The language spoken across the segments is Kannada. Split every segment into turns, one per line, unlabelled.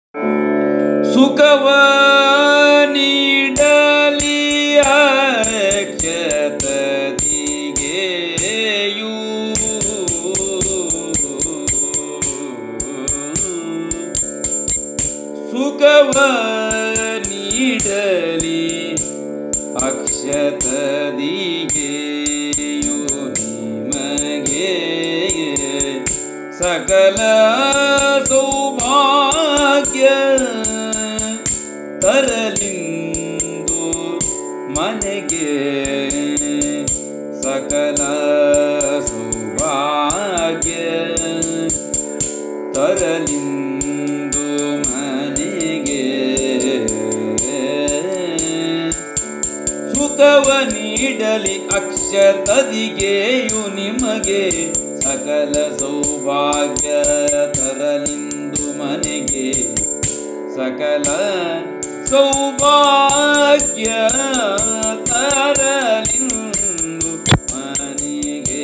ಸುಖವ ನೀಡಲಿ ಅಕ್ಷತದಿಗೆಯು ಸುಖವ ನೀಡಲಿ ಅಕ್ಷತದಿಗೆಯು ನಿಮಗೆ ಸಕಲ ಸೌಭಾಗ್ಯ ತರಲಿಂದು ಮನೆಗೆ ಸಕಲ ಸೌಭಾಗ್ಯ ತರಲಿಂದು ಮನೆಗೆ ಸುಖವ ನೀಡಲಿ ಅಕ್ಷತದಿಗೆಯು ನಿಮಗೆ ಸಕಲ ಸೌಭಾಗ್ಯ ತರಲಿಂದು ಮನೆಗೆ ಸಕಲ ಸೌಭಾಗ್ಯ ತರಲಿಂದು ಮನೆಗೆ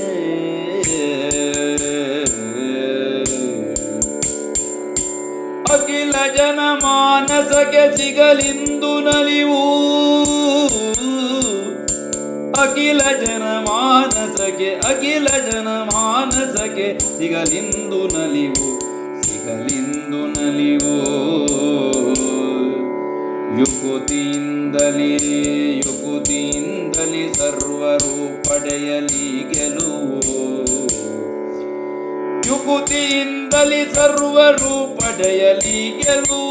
ಅಖಿಲ ಜನ ಮಾನಸಕ್ಕೆ ಸಿಗಲಿಂದು ನಲಿವು ಅಖಿಲ ಜನ ಮಾನಸಕ್ಕೆ ಸಿಗಲಿಂದು ನಲಿವು ಯುಕುತಿಯಿಂದಲಿ ಸರ್ವರು ಪಡೆಯಲಿ ಗೆಲುವು ಯುಕುತಿಯಿಂದಲಿ ಸರ್ವರು ಪಡೆಯಲಿ ಗೆಲುವು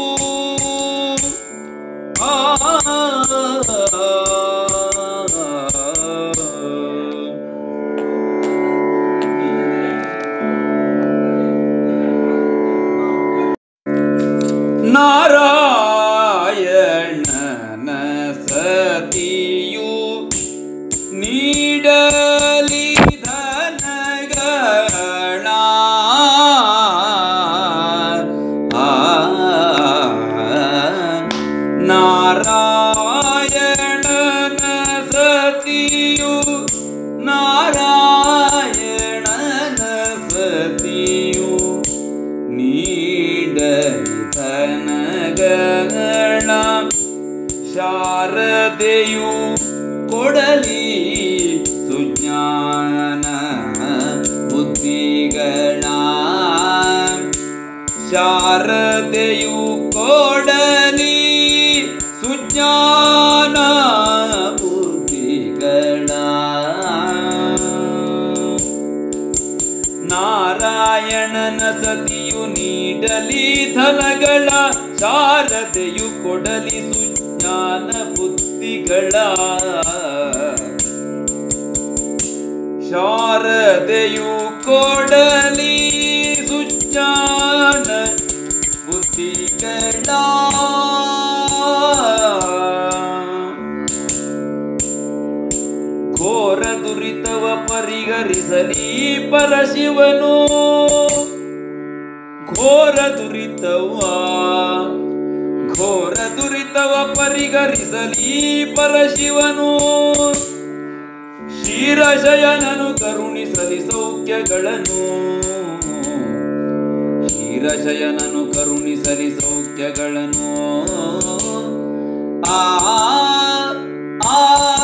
ನಾರಾಯಣನ ಸತಿಯು ನೀಡಲಿ ಧನಗಳ ನಾರಾಯಣನ ಸತಿಯು ನೀಡಲಿ ಧನಗಳ ಶಾರದೆಯು ಕೊಡಲಿ ಸುಜ್ಞಾನ ಬುದ್ಧಿಗಳ ಶಾರದೆಯು ಕೊಡಲಿ ಸುಜ್ಞಾನ ಬುದ್ಧಿಗಳ ನಾರಾಯಣನ ಸತಿಯು ನೀಡಲಿ ಧನಗಳ ಶಾರದೆಯು ಕೊಡಲಿ ಸುಜ್ಞಾನ ಬುದ್ಧಿಗಳ ಶಾರದೆಯು ಕೊಡಲಿ ಸುಜ್ಞಾನ ಬುದ್ಧಿಗಳ ಘೋರ ದುರಿತವ ಪರಿಹರಿಸಲಿ ಪರಶಿವನು ಘೋರ ದುರಿತವ ಪರಿಹರಿಸಲಿ ಪರಶಿವನು ಕ್ಷೀರಶಯನನು ಕರುಣಿಸಲಿ ಸೌಖ್ಯಗಳನ್ನು ಕ್ಷೀರಶಯನನು ಕರುಣಿಸಲಿ ಸೌಖ್ಯಗಳನ್ನು ಆ ಆ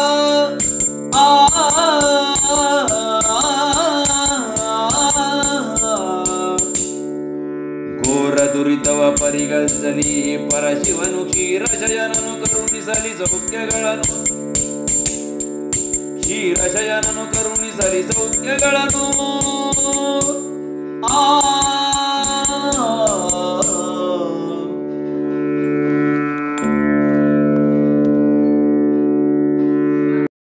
ಘೋರ ದುರಿತವ ಪರಿಗಣಿಸಲಿ ಪರಶಿವನು ಕ್ಷೀರಶಯನನು ಕರುಣಿಸಲಿ ಸೌಖ್ಯಗಳನ್ನು